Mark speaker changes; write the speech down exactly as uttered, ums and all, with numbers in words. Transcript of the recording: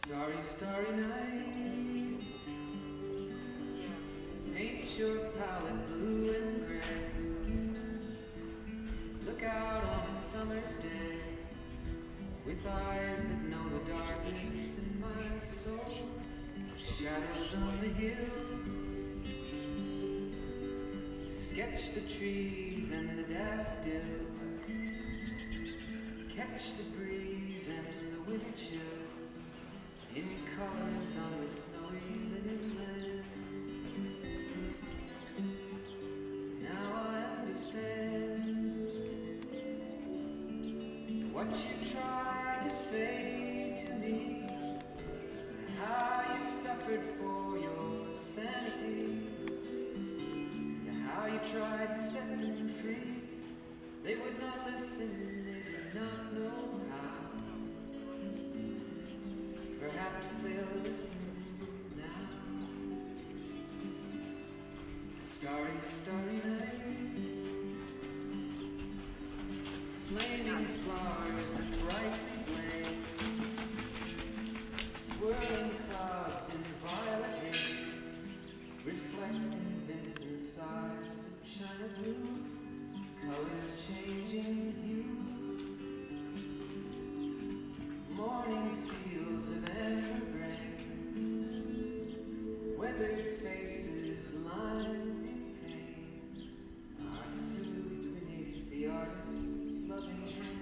Speaker 1: Starry, starry night, paint your palette blue and gray. Look out on a summer's day, with eyes that know the darkness in my soul. Shadows on the hills, sketch the trees and the daffodils, catch the breeze and the winter chills, in colors on the snowy linen land. Now I understand what you tried to say to me, how you suffered for your sanity, how you tried to set them free. They would not listen, they did not know how. Perhaps they'll listen now. Starry, starry night, flaming flowers that brightly blaze, swirling clouds in violet haze, reflecting Vincent's eyes of china blue, colors changing hue. Morning fields of amber grain, weathered faces lined in pain, are soothed beneath the artist's loving hand.